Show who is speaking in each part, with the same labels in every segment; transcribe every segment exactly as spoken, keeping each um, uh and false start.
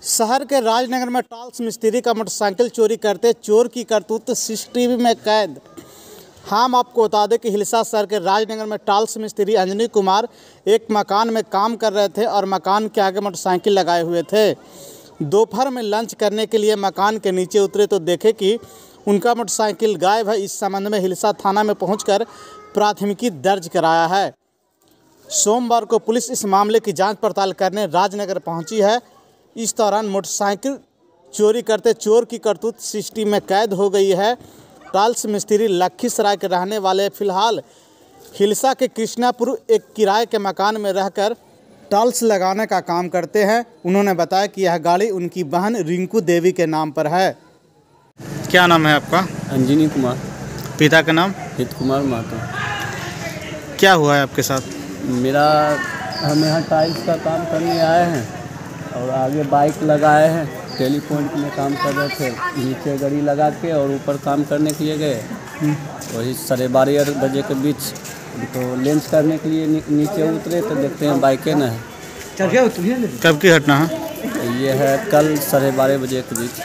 Speaker 1: शहर के राजनगर में टाइल्स मिस्त्री का मोटरसाइकिल चोरी करते चोर की करतूत सीसीटीवी में कैद। हम आपको बता दें कि हिलसा शहर के राजनगर में टाइल्स मिस्त्री अंजनी कुमार एक मकान में काम कर रहे थे और मकान के आगे मोटरसाइकिल लगाए हुए थे। दोपहर में लंच करने के लिए मकान के नीचे उतरे तो देखे कि उनका मोटरसाइकिल गायब है। इस संबंध में हिलसा थाना में पहुंचकर प्राथमिकी दर्ज कराया है। सोमवार को पुलिस इस मामले की जांच पड़ताल करने राजनगर पहुंची है। इस दौरान मोटरसाइकिल चोरी करते चोर की करतूत सीसीटीवी में कैद हो गई है। टाइल्स मिस्त्री लखीसराय के रहने वाले फिलहाल हिलसा के कृष्णापुर एक किराए के मकान में रहकर टाइल्स लगाने का काम करते हैं। उन्होंने बताया कि यह गाड़ी उनकी बहन रिंकू देवी के नाम पर है। क्या नाम है आपका?
Speaker 2: अंजनी कुमार।
Speaker 1: पिता का नाम?
Speaker 2: हित कुमार महतो।
Speaker 1: क्या हुआ है आपके साथ?
Speaker 2: मेरा हम यहाँ टाइल्स का काम करने आए हैं और आगे बाइक लगाए हैं। टेलीफोन के लिए काम कर रहे थे, नीचे गाड़ी लगा के और ऊपर काम करने के लिए गए। वही साढ़े बारह बजे के बीच तो लंच करने के लिए नीचे उतरे तो देखते हैं बाइकें न है।
Speaker 1: कब की घटना है?
Speaker 2: ये है कल साढ़े बारह बजे के बीच।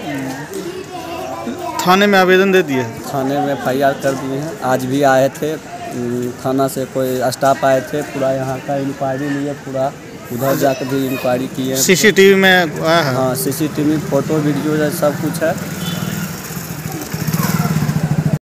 Speaker 1: थाने में आवेदन दे दिए?
Speaker 2: थाने में एफ आई आर कर दिए हैं। आज भी आए थे थाना से, कोई स्टाफ आए थे, पूरा यहाँ का इंक्वायरी लिए, पूरा उधर जाकर भी इंक्वायरी किए।
Speaker 1: सीसीटीवी में?
Speaker 2: हाँ, सीसीटीवी फोटो वीडियो सब कुछ है।